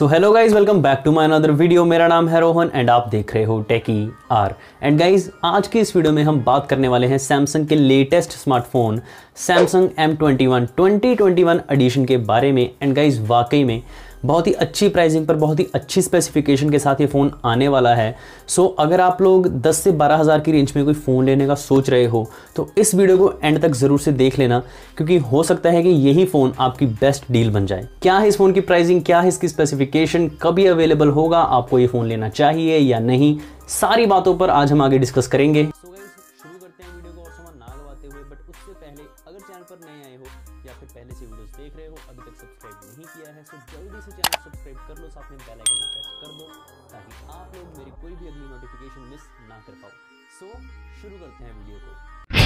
So hello guys, welcome back to my another video. मेरा नाम है रोहन एंड आप देख रहे हो टेकी आर। एंड गाइज, आज के इस वीडियो में हम बात करने वाले हैं सैमसंग के latest smartphone Samsung M21 2021 addition के बारे में। एंड गाइज, वाकई में बहुत ही अच्छी प्राइसिंग पर बहुत ही अच्छी स्पेसिफिकेशन के साथ ये फ़ोन आने वाला है। सो अगर आप लोग 10 से 12 हज़ार की रेंज में कोई फ़ोन लेने का सोच रहे हो तो इस वीडियो को एंड तक ज़रूर से देख लेना, क्योंकि हो सकता है कि यही फ़ोन आपकी बेस्ट डील बन जाए। क्या है इस फ़ोन की प्राइसिंग, क्या है इसकी स्पेसिफिकेशन, कभी अवेलेबल होगा, आपको ये फ़ोन लेना चाहिए या नहीं, सारी बातों पर आज हम आगे डिस्कस करेंगे। शुरू करते हैं वीडियो को और समय ना लगाते हुए। बट उससे पहले अगर चैनल पर नए आए हो या फिर पहले से वीडियोस देख रहे हो, अभी तक सब्सक्राइब नहीं किया है तो जल्दी से चैनल सब्सक्राइब कर लो, साथ में बेल आइकन को प्रेस कर दो ताकि आप लोग मेरी कोई भी अगली नोटिफिकेशन मिस ना कर पाओ। सो शुरू करते हैं वीडियो को।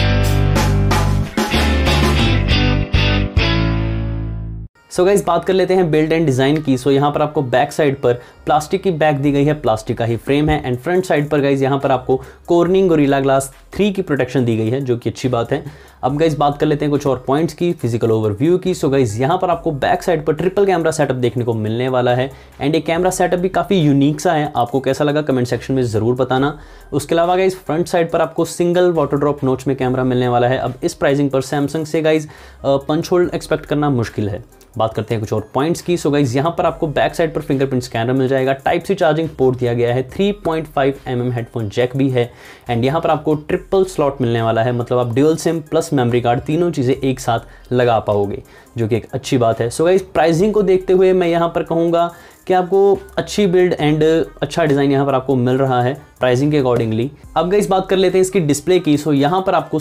सो गाइस, बात कर लेते हैं बिल्ड एंड डिज़ाइन की। सो यहाँ पर आपको बैक साइड पर प्लास्टिक की बैक दी गई है, प्लास्टिक का ही फ्रेम है। एंड फ्रंट साइड पर गाइस यहाँ पर आपको कॉर्निंग गोरिल्ला ग्लास 3 की प्रोटेक्शन दी गई है, जो कि अच्छी बात है। अब गाइस बात कर लेते हैं कुछ और पॉइंट्स की, फिजिकल ओवरव्यू की। सो गाइस, यहाँ पर आपको बैक साइड पर ट्रिपल कैमरा सेटअप देखने को मिलने वाला है। एंड ये कैमरा सेटअप भी काफ़ी यूनिक सा है, आपको कैसा लगा कमेंट सेक्शन में ज़रूर बताना। उसके अलावा गाइस, फ्रंट साइड पर आपको सिंगल वाटर ड्रॉप नोच में कैमरा मिलने वाला है। अब इस प्राइसिंग पर सैमसंग से गाइस पंच होल एक्सपेक्ट करना मुश्किल है। बात करते हैं कुछ और पॉइंट्स की। सो गाइस, यहाँ पर आपको बैक साइड पर फिंगरप्रिंट स्कैनर मिल जाएगा, टाइप सी चार्जिंग पोर्ट दिया गया है, 3.5 mm हेडफोन जैक भी है। एंड यहाँ पर आपको ट्रिपल स्लॉट मिलने वाला है, मतलब आप dual SIM plus memory card तीनों चीज़ें एक साथ लगा पाओगे, जो कि एक अच्छी बात है। सो गाइस, प्राइसिंग को देखते हुए मैं यहाँ पर कहूँगा कि आपको अच्छी बिल्ड एंड अच्छा डिज़ाइन यहाँ पर आपको मिल रहा है प्राइसिंग के अकॉर्डिंगली। अब गाइस बात कर लेते हैं इसकी डिस्प्ले की। सो यहाँ पर आपको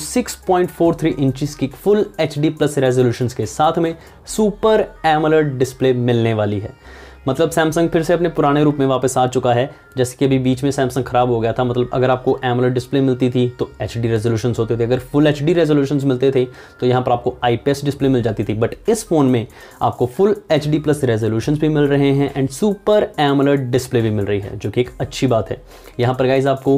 6.43 इंचेस की फुल HD+ रेजोल्यूशन के साथ में सुपर एमोलेड डिस्प्ले मिलने वाली है। मतलब सैमसंग फिर से अपने पुराने रूप में वापस आ चुका है, जैसे कि अभी बीच में सैमसंग ख़राब हो गया था। मतलब अगर आपको एमोलेड डिस्प्ले मिलती थी तो HD रेजोल्यूशंस होते थे, अगर फुल HD रेजोल्यूशंस मिलते थे तो यहाँ पर आपको IPS डिस्प्ले मिल जाती थी। बट इस फ़ोन में आपको फुल HD+ रेजोल्यूशंस भी मिल रहे हैं एंड सुपर एमोलेड डिस्प्ले भी मिल रही है, जो कि एक अच्छी बात है। यहाँ पर गाइस आपको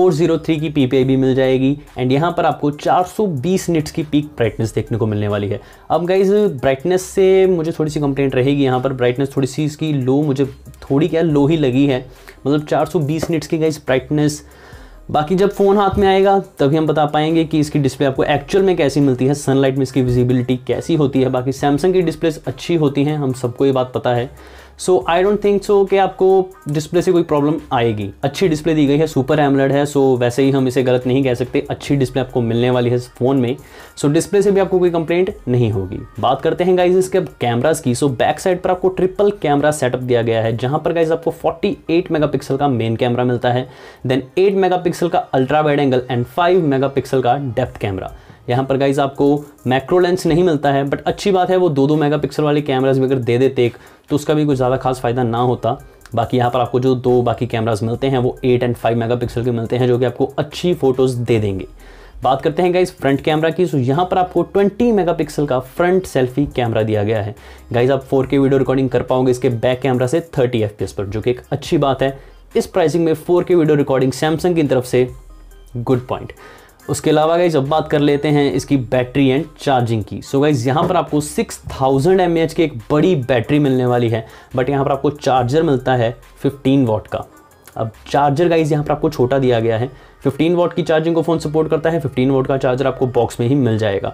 403 की PPI भी मिल जाएगी। एंड यहाँ पर आपको 420 निट्स की पीक ब्राइटनेस देखने को मिलने वाली है। अब गाइस, ब्राइटनेस से मुझे थोड़ी सी कंप्लेंट रहेगी, यहाँ पर ब्राइटनेस थोड़ी सी इसकी लो, मुझे थोड़ी क्या लो ही लगी है। मतलब 420 निट्स की गाइस ब्राइटनेस। बाकी जब फ़ोन हाथ में आएगा तभी हम बता पाएंगे कि इसकी डिस्प्ले आपको एक्चुअल में कैसी मिलती है, सनलाइट में इसकी विजिबिलिटी कैसी होती है। बाकी सैमसंग की डिस्प्लेस अच्छी होती हैं, हम सबको ये बात पता है। सो आई डोंट थिंक सो कि आपको डिस्प्ले से कोई प्रॉब्लम आएगी। अच्छी डिस्प्ले दी गई है, सुपर एमोलेड है, सो वैसे ही हम इसे गलत नहीं कह सकते, अच्छी डिस्प्ले आपको मिलने वाली है इस फ़ोन में। सो डिस्प्ले से भी आपको कोई कंप्लेंट नहीं होगी। बात करते हैं गाइस इसके कैमरास की। सो बैक साइड पर आपको ट्रिपल कैमरा सेटअप दिया गया है, जहां पर गाइस आपको 48 मेगापिक्सल का मेन कैमरा मिलता है, देन 8 मेगापिक्सल का ultra wide angle and 5 megapixel का डेप्थ कैमरा। यहाँ पर गाइज आपको मैक्रो लेंस नहीं मिलता है, बट अच्छी बात है, वो 2-2 मेगापिक्सल वाले कैमराज भी अगर दे देते एक तो उसका भी कुछ ज़्यादा खास फ़ायदा ना होता। बाकी यहाँ पर आपको जो 2 बाकी कैमराज मिलते हैं वो 8 और 5 मेगापिक्सल के मिलते हैं, जो कि आपको अच्छी फ़ोटोज़ दे देंगे। बात करते हैं गाइज फ्रंट कैमरा की। सो यहाँ पर आपको 20 मेगापिक्सल का फ्रंट सेल्फी कैमरा दिया गया है। गाइज आप 4K वीडियो रिकॉर्डिंग कर पाओगे इसके बैक कैमरा से 30 FPS पर, जो कि एक अच्छी बात है। इस प्राइसिंग में 4K वीडियो रिकॉर्डिंग सैमसंग की तरफ से गुड पॉइंट। उसके अलावा गाइज अब बात कर लेते हैं इसकी बैटरी एंड चार्जिंग की। सो गाइज यहाँ पर आपको 6000 mAh की एक बड़ी बैटरी मिलने वाली है, बट यहाँ पर आपको चार्जर मिलता है 15 वॉट का। अब चार्जर गाइज यहाँ पर आपको छोटा दिया गया है, 15 वॉट की चार्जिंग को फ़ोन सपोर्ट करता है, 15 वॉट का चार्जर आपको बॉक्स में ही मिल जाएगा।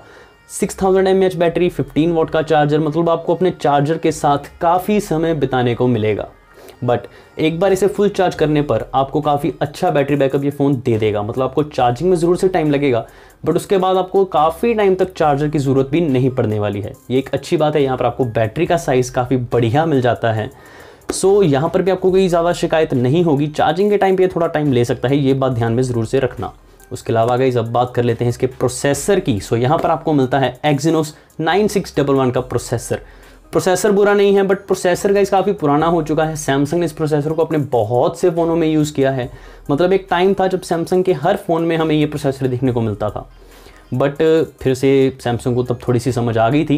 6000 mAh बैटरी, 15 वॉट का चार्जर, मतलब आपको अपने चार्जर के साथ काफ़ी समय बिताने को मिलेगा। बट एक बार इसे फुल चार्ज करने पर आपको काफ़ी अच्छा बैटरी बैकअप ये फ़ोन दे देगा। मतलब आपको चार्जिंग में ज़रूर से टाइम लगेगा, बट उसके बाद आपको काफ़ी टाइम तक चार्जर की ज़रूरत भी नहीं पड़ने वाली है। ये एक अच्छी बात है। यहाँ पर आपको बैटरी का साइज़ काफ़ी बढ़िया मिल जाता है। सो यहाँ पर भी आपको कोई ज़्यादा शिकायत नहीं होगी। चार्जिंग के टाइम पर थोड़ा टाइम ले सकता है, ये बात ध्यान में ज़रूर से रखना। उसके अलावा गाइस अब बात कर लेते हैं इसके प्रोसेसर की। सो यहाँ पर आपको मिलता है Exynos 9611 का प्रोसेसर बुरा नहीं है, बट प्रोसेसर गाइस काफ़ी पुराना हो चुका है। सैमसंग ने इस प्रोसेसर को अपने बहुत से फ़ोनों में यूज़ किया है। मतलब एक टाइम था जब सैमसंग के हर फ़ोन में हमें ये प्रोसेसर देखने को मिलता था, बट फिर से सैमसंग को तब थोड़ी सी समझ आ गई थी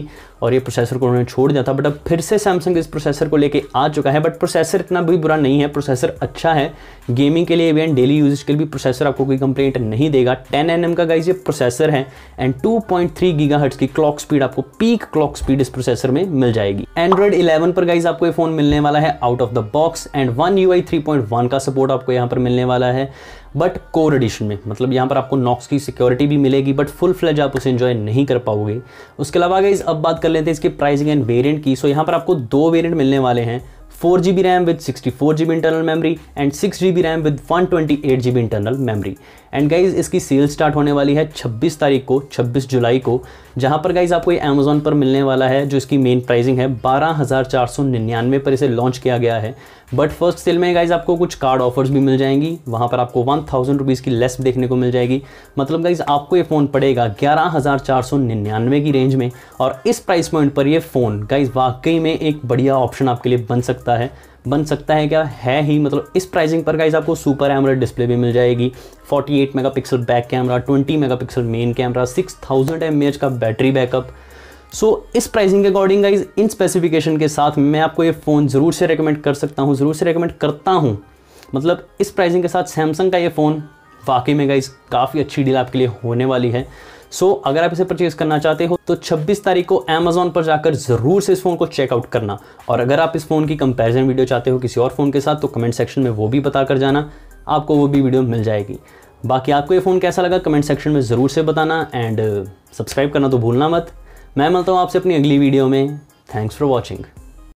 और ये प्रोसेसर को उन्होंने छोड़ दिया था, बट अब फिर से सैमसंग इस प्रोसेसर को लेके आ चुका है। बट प्रोसेसर इतना भी बुरा नहीं है, प्रोसेसर अच्छा है, गेमिंग के लिए भी एंड डेली यूजेज के लिए भी प्रोसेसर आपको कोई कंप्लेंट नहीं देगा। 10 nm का गाइस ये प्रोसेसर है एंड 2.3 गीगाहर्ट्ज की क्लॉक स्पीड, आपको पीक क्लॉक स्पीड इस प्रोसेसर में मिल जाएगी। एंड्रॉइड 11 पर गाइस आपको ये फोन मिलने वाला है out of the box and One UI 3.1 का सपोर्ट आपको यहाँ पर मिलने वाला है, बट कोर एडिशन में, मतलब यहाँ पर आपको नॉक्स की सिक्योरिटी भी मिलेगी, बट फुल फ्लेज आप उसे एंजॉय नहीं कर पाओगे। उसके अलावा गाइस अब बात कर लेते हैं इसके प्राइसिंग एंड वेरिएंट की। सो यहाँ पर आपको 2 वेरिएंट मिलने वाले हैं, 4GB RAM with 64GB internal memory and 6GB RAM with 128GB internal memory. And guys इसकी सेल स्टार्ट होने वाली है 26 तारीख को, 26 जुलाई को, जहां पर गाइज आपको ये अमेजोन पर मिलने वाला है, जो इसकी मेन प्राइसिंग है 12,499 पर इसे लॉन्च किया गया है। बट फर्स्ट सेल में गाइज आपको कुछ कार्ड ऑफर्स भी मिल जाएंगी, वहां पर आपको 1000 रुपीज़ की लेस देखने को मिल जाएगी। मतलब गाइज आपको ये फ़ोन पड़ेगा 11,499 की रेंज में, और इस प्राइस पॉइंट पर ये फ़ोन गाइज वाकई में एक बढ़िया ऑप्शन आपके लिए बन सकता है क्या है ही। मतलब इस प्राइसिंग पर गाइज आपको सुपर एमोलेड डिस्प्ले भी मिल जाएगी, 48 megapixel back camera, 20 megapixel main camera, 6000 mAh का बैटरी बैकअप। सो इस प्राइसिंग के अकॉर्डिंग गाइज इन स्पेसिफिकेशन के साथ मैं आपको ये फ़ोन ज़रूर से रेकमेंड कर सकता हूँ, ज़रूर से रेकमेंड करता हूँ। मतलब इस प्राइसिंग के साथ सैमसंग का ये फ़ोन वाकई में गाइज काफ़ी अच्छी डील आपके लिए होने वाली है। सो अगर आप इसे परचेज करना चाहते हो तो 26 तारीख को अमेजोन पर जाकर ज़रूर से इस फ़ोन को चेकआउट करना। और अगर आप इस फ़ोन की कंपैरिजन वीडियो चाहते हो किसी और फ़ोन के साथ तो कमेंट सेक्शन में वो भी बता कर जाना, आपको वो भी वीडियो मिल जाएगी। बाकी आपको ये फ़ोन कैसा लगा कमेंट सेक्शन में ज़रूर से बताना एंड सब्सक्राइब करना तो भूलना मत। मैं मिलता हूँ आपसे अपनी अगली वीडियो में। Thanks for watching.